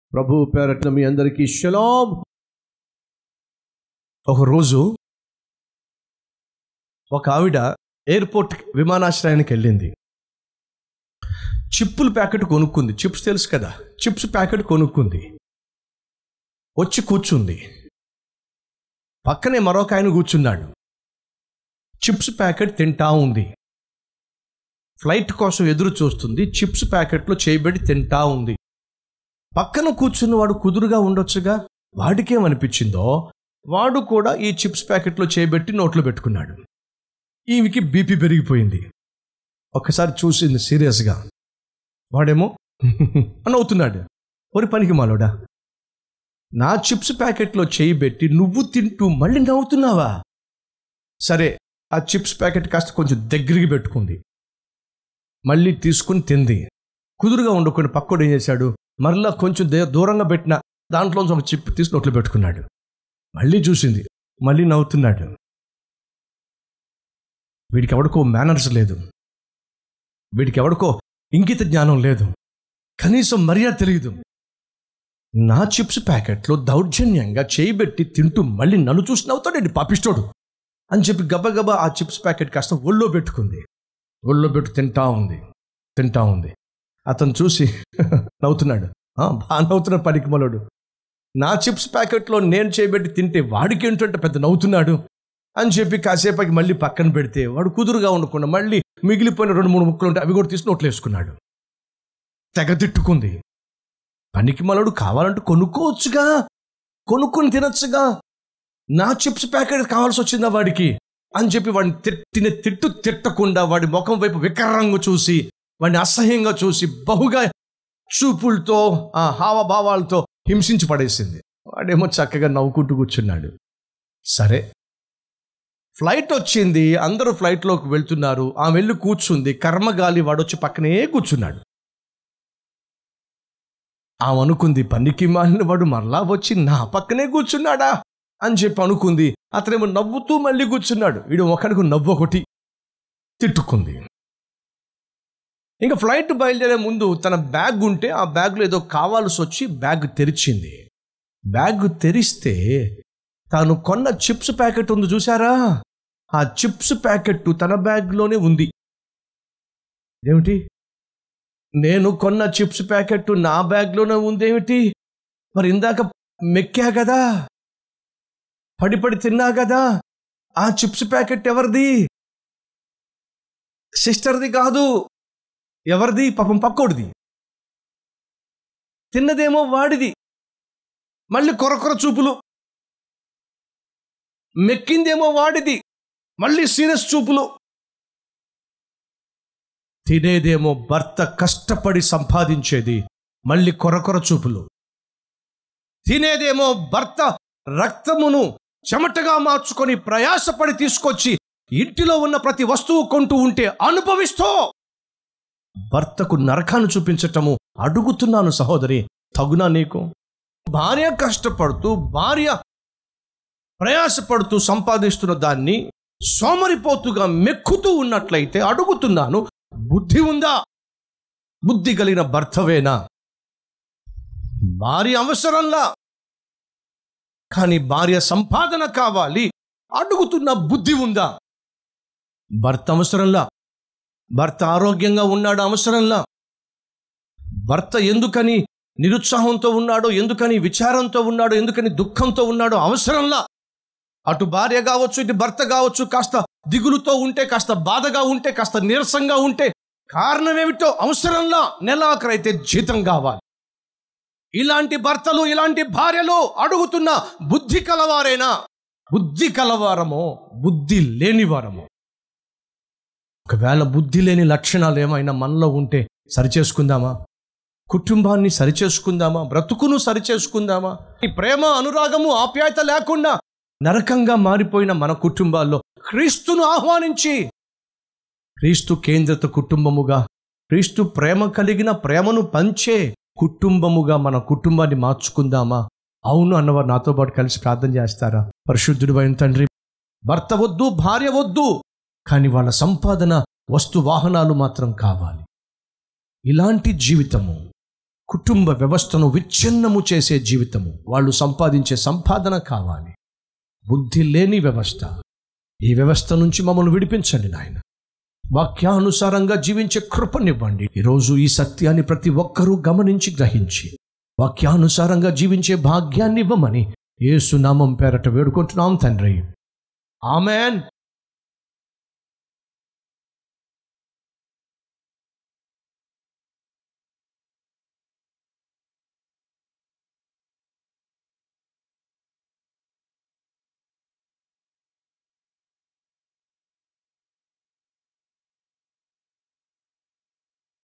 ప్రభువు పేరట మీ అందరికీ షలాం. ఒకరోజు ఒక ఆవిడ ఎయిర్పోర్ట్ విమానాశ్రయానికి వెళ్ళింది. చిప్పుల ప్యాకెట్ కొనుక్కుంది. చిప్స్ తెలుసు కదా, చిప్స్ ప్యాకెట్ కొనుక్కుంది. వచ్చి కూర్చుంది. పక్కనే మరొక ఆయన కూర్చున్నాడు. చిప్స్ ప్యాకెట్ తింటా ఉంది. ఫ్లైట్ కోసం ఎదురు చూస్తుంది. చిప్స్ ప్యాకెట్లో చేయబెట్టి తింటా ఉంది. పక్కన కూర్చున్నవాడు కుదురుగా ఉండొచ్చుగా. వాడికేమనిపించిందో వాడు కూడా ఈ చిప్స్ ప్యాకెట్లో చేయబెట్టి నోట్లో పెట్టుకున్నాడు. ఈమెకి బీపీ పెరిగిపోయింది. ఒక్కసారి చూసింది సీరియస్గా. వాడేమో అని అవుతున్నాడు. ఒరి పనికి మాలోడా, నా చిప్స్ ప్యాకెట్లో చేయబెట్టి నువ్వు తింటూ మళ్ళీ నవ్వుతున్నావా? సరే, ఆ చిప్స్ ప్యాకెట్ కాస్త కొంచెం దగ్గరికి పెట్టుకుంది. మళ్ళీ తీసుకుని తింది. కుదురుగా ఉండకుండా పక్కోడు ఏం చేశాడు, మరలా కొంచెం దూరంగా పెట్టిన దాంట్లోంచి ఒక చిప్ తీసి నోట్లో పెట్టుకున్నాడు. మళ్ళీ చూసింది, మళ్ళీ నవ్వుతున్నాడు. వీడికి ఎవడికో మేనర్స్ లేదు, వీడికి ఎవడికో ఇంకిత జ్ఞానం లేదు, కనీసం మర్యాద తెలియదు. నా చిప్స్ ప్యాకెట్లో దౌర్జన్యంగా చేయబెట్టి తింటూ మళ్ళీ నన్ను చూసి నవ్వుతాడండి పాపిష్టోడు అని చెప్పి గబగబా ఆ చిప్స్ ప్యాకెట్ కాస్త ఒళ్ళో పెట్టుకుంది. ఒళ్ళో పెట్టు తింటా ఉంది. అతను చూసి నవ్వుతున్నాడు. బాగా నవ్వుతున్న పనికి మలోడు. నా చిప్స్ ప్యాకెట్లో నేను చేయబెట్టి తింటే వాడికి ఏంటంటే పెద్ద నవ్వుతున్నాడు అని చెప్పి కాసేపకి మళ్ళీ పక్కన పెడితే వాడు కుదురుగా ఉండకుండా మళ్ళీ మిగిలిపోయిన 2-3 ముక్కలు ఉంటే అవి కూడా తీసి నోట్లు వేసుకున్నాడు. తెగ తిట్టుకుంది. పనికి మలోడు కావాలంటే కొనుక్కోవచ్చుగా, కొనుక్కొని తినొచ్చుగా. నా చిప్స్ ప్యాకెట్ కావాల్సి వచ్చిందా వాడికి అని చెప్పి వాడిని తిట్టకుండా వాడి ముఖం వైపు వికరంగా చూసి, వాడిని అసహ్యంగా చూసి, బహుగా చూపులతో హావభావాలతో హింసించి పడేసింది. వాడేమో చక్కగా నవ్వుకుంటూ కూర్చున్నాడు. సరే, ఫ్లైట్ వచ్చింది. అందరూ ఫ్లైట్లోకి వెళ్తున్నారు. ఆమె వెళ్ళి కూర్చుంది. కర్మగాలి వాడొచ్చి పక్కనే కూర్చున్నాడు. ఆమె అనుకుంది, పనికి మాలిన వాడు మరలా వచ్చి నా పక్కనే కూర్చున్నాడా అని చెప్పి అనుకుంది. అతనేమో నవ్వుతూ మళ్ళీ కూర్చున్నాడు. వీడు ఒకరికి నవ్వు ఒకటి తిట్టుకుంది. ఇంకా ఫ్లైట్ బయలుదేరే ముందు తన బ్యాగ్ ఉంటే ఆ బ్యాగ్లో ఏదో కావాల్సి వచ్చి బ్యాగ్ తెరిచింది. బ్యాగ్ తెరిస్తే తాను కొన్న చిప్స్ ప్యాకెట్ ఉంది చూసారా, ఆ చిప్స్ ప్యాకెట్ తన బ్యాగ్లోనే ఉంది. ఏమిటి, నేను కొన్న చిప్స్ ప్యాకెట్ నా బ్యాగ్లోనే ఉందేమిటి? మరి ఇందాక మెక్కా కదా, పడి తిన్నా కదా, ఆ చిప్స్ ప్యాకెట్ ఎవరిది? సిస్టర్ది కాదు. ఎవరిది? పాపం పక్కోడిది. తిన్నదేమో వాడిది. మళ్ళీ కొరకొర చూపులు. మెక్కిందేమో వాడిది, మళ్ళీ సీరియస్ చూపులు. తినేదేమో భర్త కష్టపడి సంపాదించేది, మళ్ళీ కొరకొర చూపులు. తినేదేమో భర్త రక్తమును చెమటగా మార్చుకొని ప్రయాసపడి తీసుకొచ్చి ఇంటిలో ఉన్న ప్రతి వస్తువు కొంటూ ఉంటే అనుభవిస్తూ భర్తకు నరకాన్ని చూపించటము. అడుగుతున్నాను సహోదరి, తగునా నీకు? భార్య కష్టపడుతూ, భార్య ప్రయాసపడుతూ సంపాదిస్తున్న దాన్ని సోమరిపోతుగా మెక్కుతూ ఉన్నట్లయితే అడుగుతున్నాను, బుద్ధి ఉందా? బుద్ధి కలిగిన భర్తవేనా? భార్య అవసరంలా, కానీ భార్య సంపాదన కావాలి. అడుగుతున్న బుద్ధి ఉందా? భర్త అవసరంలా, భర్త ఆరోగ్యంగా ఉన్నాడు అవసరంలా, భర్త ఎందుకని నిరుత్సాహంతో ఉన్నాడో, ఎందుకని విచారంతో ఉన్నాడో, ఎందుకని దుఃఖంతో ఉన్నాడో అవసరంలా. అటు భార్య కావచ్చు, ఇటు భర్త కావచ్చు, కాస్త దిగులుతో ఉంటే, కాస్త బాధగా ఉంటే, కాస్త నీరసంగా ఉంటే కారణమేమిటో అవసరంలా. నెలాఖరైతే జీతం కావాలి. ఇలాంటి భర్తలు, ఇలాంటి భార్యలు అడుగుతున్న బుద్ధి కలవారేనా? బుద్ధి కలవారమో బుద్ధి లేనివారమో? ఒకవేళ బుద్ధి లేని లక్షణాలు ఏమైనా మనలో ఉంటే సరిచేసుకుందామా? కుటుంబాన్ని సరిచేసుకుందామా? బ్రతుకును సరిచేసుకుందామా? ఈ ప్రేమ, అనురాగము, ఆప్యాయత లేకుండా నరకంగా మారిపోయిన మన కుటుంబాల్లో క్రీస్తును ఆహ్వానించి, క్రీస్తు కేంద్రిత కుటుంబముగా, క్రీస్తు ప్రేమ కలిగిన, ప్రేమను పంచే కుటుంబముగా మన కుటుంబాన్ని మార్చుకుందామా? అవును అన్నవారు నాతో పాటు కలిసి ప్రార్థన చేస్తారా? పరిశుద్ధుడు అయిన తండ్రి, భర్త వద్దు, భార్య వద్దు, కానీ వాళ్ళ సంపాదన, వస్తు వాహనాలు మాత్రం కావాలి. ఇలాంటి జీవితము కుటుంబ వ్యవస్థను విచ్ఛిన్నము చేసే జీవితము, వాళ్ళు సంపాదించే సంపాదన కావాలి. బుద్ధి లేని వ్యవస్థ, ఈ వ్యవస్థ నుంచి మమ్మల్ని విడిపించండి నాయన. వాక్యానుసారంగా జీవించే కృపనివ్వండి. ఈరోజు ఈ సత్యాన్ని ప్రతి ఒక్కరూ గమనించి గ్రహించి వాక్యానుసారంగా జీవించే భాగ్యాన్ని ఇవ్వమని యేసు నామం పేరట వేడుకుంటున్నాం తండ్రి. ఆమెన్.